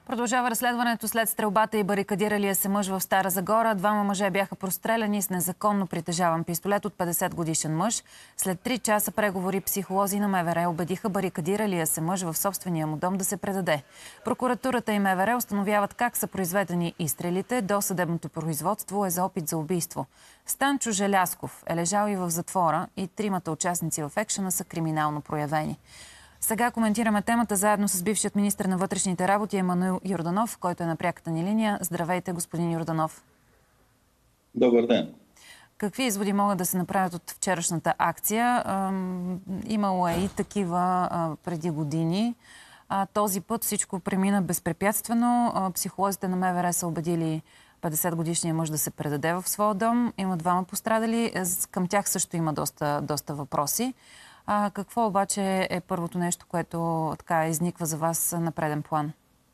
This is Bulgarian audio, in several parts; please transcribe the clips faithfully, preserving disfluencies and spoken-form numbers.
Продължава разследването след стрелбата и барикадиралия се мъж в Стара Загора. Двама мъже бяха простреляни с незаконно притежаван пистолет от петдесет годишен мъж. След три часа преговори психолози на МВР убедиха барикадиралия се мъж в собствения му дом да се предаде. Прокуратурата и МВР установяват как са произведени изстрелите. Досъдебното производство е за опит за убийство. Станчо Желясков е лежал и в затвора и тримата участници в екшъна са криминално проявени. Сега коментираме темата заедно с бившият министър на вътрешните работи Емануил Йорданов, който е на пряката ни линия. Здравейте, господин Йорданов. Добър ден. Какви изводи могат да се направят от вчерашната акция? Имало е и такива преди години. Този път всичко премина безпрепятствено. Психолозите на МВР са убедили петдесет годишния мъж да се предаде в своя дом. Има двама пострадали. Към тях също има доста, доста въпроси. А какво обаче е първото нещо, което така изниква за вас на преден план?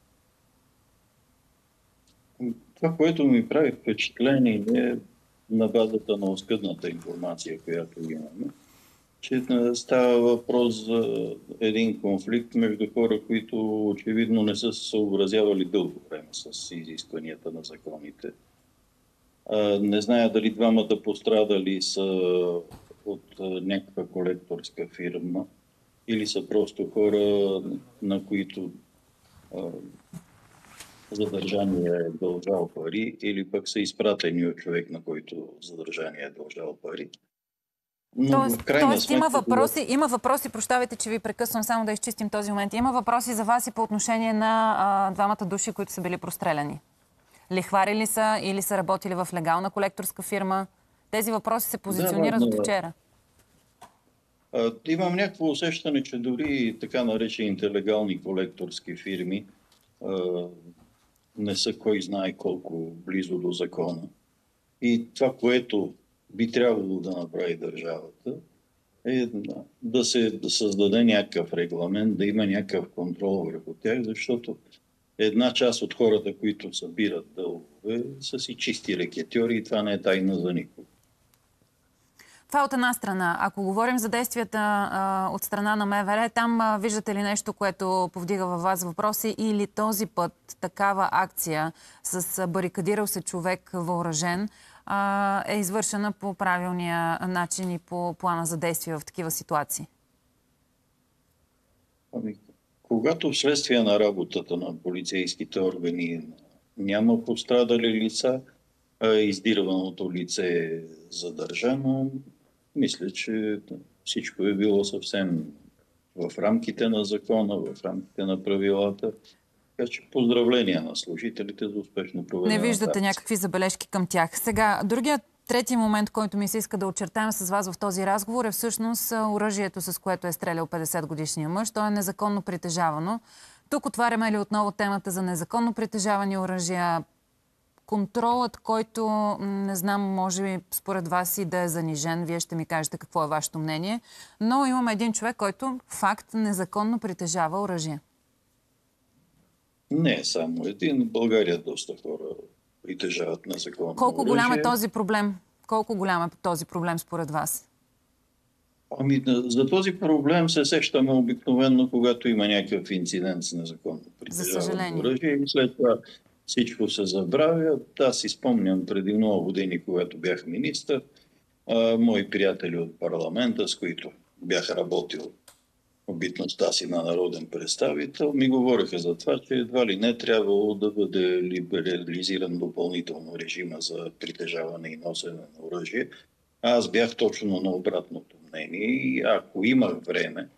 Това, което ми прави впечатление е на базата на оскъдната информация, която имаме, че става въпрос за един конфликт между хора, които очевидно не са се съобразявали дълго време с изискванията на законите. Не зная дали двамата пострадали са от някаква колекторска фирма или са просто хора, на които а, задържание е дължал пари, или пък са изпратени от човек, на който задържание е дължал пари. Но тоест, тоест има, въпроси, има въпроси, прощавайте, че ви прекъсвам, само да изчистим този момент. Има въпроси за вас и по отношение на а, двамата души, които са били простреляни. Лихвари ли са или са работили в легална колекторска фирма? Тези въпроси се позиционират да, да, от вчера. А, имам някакво усещане, че дори така наречените легални колекторски фирми а, не са кой знае колко близо до закона. И това, което би трябвало да направи държавата, е да се да създаде някакъв регламент, да има някакъв контрол върху тях, защото една част от хората, които събират дългове, са си чисти рекетьори и това не е тайна за никого. Това от една страна. Ако говорим за действията а, от страна на МВР, там а, виждате ли нещо, което повдига във вас въпроси, или този път такава акция с а, барикадирал се човек въоръжен а, е извършена по правилния начин и по плана за действие в такива ситуации? Ами, когато вследствие на работата на полицейските органи няма пострадали лица, а издирваното лице е задържано, мисля, че всичко е било съвсем в рамките на закона, в рамките на правилата. Така че поздравления на служителите за успешно проведената. Не виждате някакви забележки към тях. Сега, другият трети момент, който ми се иска да очертаем с вас в този разговор, е всъщност оръжието, с което е стрелял петдесет годишния мъж. То е незаконно притежавано. Тук отваряме ли отново темата за незаконно притежавани оръжия? Контролът, който, не знам, може би според вас и да е занижен, вие ще ми кажете какво е вашето мнение, но имаме един човек, който факт незаконно притежава оръжие. Не е само един. В България доста хора притежават незаконно оръжие. Колко голям е този проблем? Колко голям е този проблем според вас? Ами, за този проблем се сещаме обикновено, когато има някакъв инцидент с незаконно притежавано оръжие и след това всичко се забравя. Аз си спомням преди много години, когато бях министър, а, мои приятели от парламента, с които бях работил в битността си на народен представител, ми говориха за това, че едва ли не трябвало да бъде либерализиран допълнително режима за притежаване и носене на оръжие. Аз бях точно на обратното мнение и ако имах време,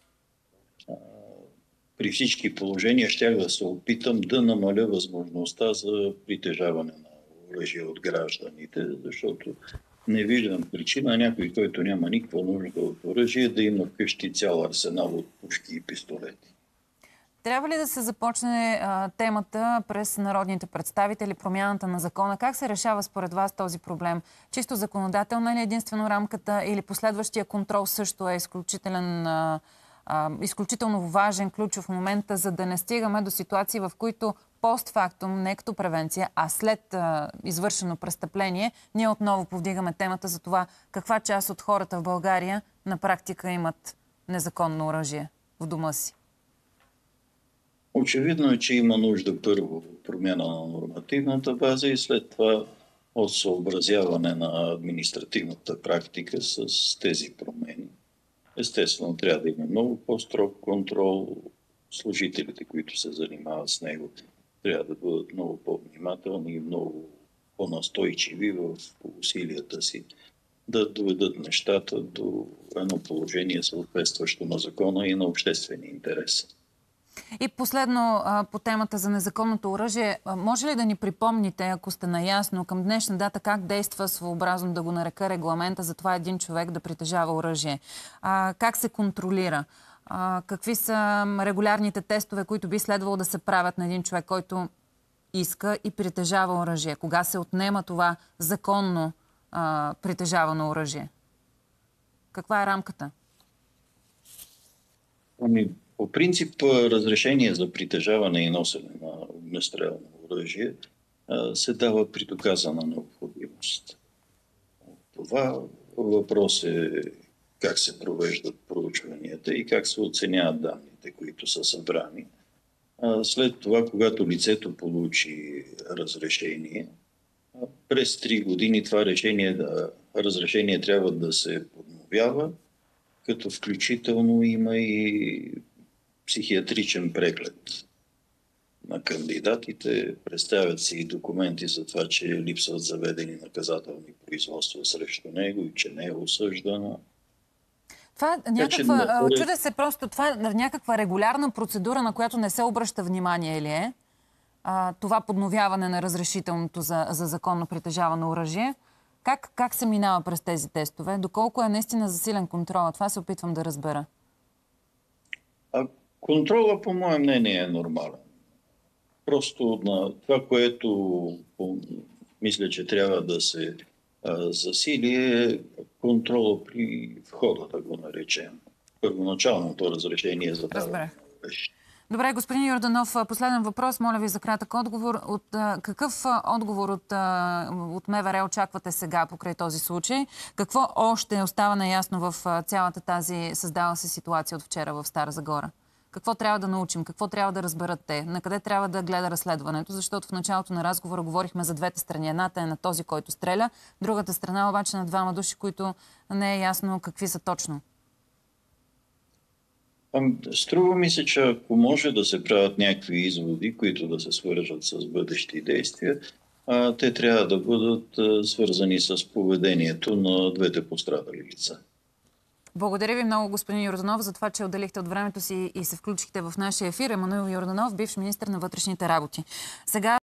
при всички положения щях да се опитам да намаля възможността за притежаване на оръжие от гражданите, защото не виждам причина някой, който няма никаква нужда от оръжие, да има вкъщи цял арсенал от пушки и пистолети. Трябва ли да се започне а, темата през народните представители, промяната на закона? Как се решава според вас този проблем? Чисто законодателна ли е единствено рамката или последващия контрол също е изключителен а, Uh, изключително важен, ключов момент, за да не стигаме до ситуации, в които постфактум, не като превенция, а след uh, извършено престъпление, ние отново повдигаме темата за това каква част от хората в България на практика имат незаконно оръжие в дома си. Очевидно е, че има нужда първо промяна на нормативната база и след това от съобразяване на административната практика с тези промени. Естествено, трябва да има много по-строг контрол. Служителите, които се занимават с него, трябва да бъдат много по-внимателни и много по-настойчиви в усилията си да доведат нещата до едно положение, съответстващо на закона и на обществения интерес. И последно по темата за незаконното оръжие. Може ли да ни припомните, ако сте наясно, към днешна дата как действа своеобразно да го нарека регламента за това един човек да притежава оръжие? А, как се контролира? А, какви са регулярните тестове, които би следвало да се правят на един човек, който иска и притежава оръжие? Кога се отнема това законно а, притежавано оръжие? Каква е рамката? Ами, по принцип, разрешение за притежаване и носене на огнестрелно оръжие се дава при доказана необходимост. Това въпрос е как се провеждат проучванията и как се оценяват данните, които са събрани. След това, когато лицето получи разрешение, през три години това решение, разрешение трябва да се подновява, като включително има и психиатричен преглед на кандидатите. Представят се и документи за това, че липсват заведени наказателни производства срещу него и че не е осъждано. Това е някаква, чудя се просто, това е някаква регулярна процедура, на която не се обръща внимание, или е? А, това подновяване на разрешителното за, за законно притежавано оръжие. Как, как се минава през тези тестове? Доколко е наистина засилен контрол? Това се опитвам да разбера. А контрола, по мое мнение, е нормален. Просто на това, което мисля, че трябва да се а, засили, е контрола при входа, да го наречем. Първоначалното разрешение за това. Добре, господин Йорданов, последен въпрос. Моля ви за кратък отговор. От, а, какъв отговор от, а, от МВР очаквате сега покрай този случай? Какво още остава неясно в а, цялата тази създала се ситуация от вчера в Стара Загора? Какво трябва да научим? Какво трябва да разберат те? На къде трябва да гледа разследването? Защото в началото на разговора говорихме за двете страни. Едната е на този, който стреля, другата страна обаче на двама души, които не е ясно какви са точно. Струва ми се, че ако може да се правят някакви изводи, които да се свържат с бъдещи действия, те трябва да бъдат свързани с поведението на двете пострадали лица. Благодаря ви много, господин Йорданов, за това, че отделихте от времето си и се включихте в нашия ефир. Емануил Йорданов, бивш министър на вътрешните работи. Сега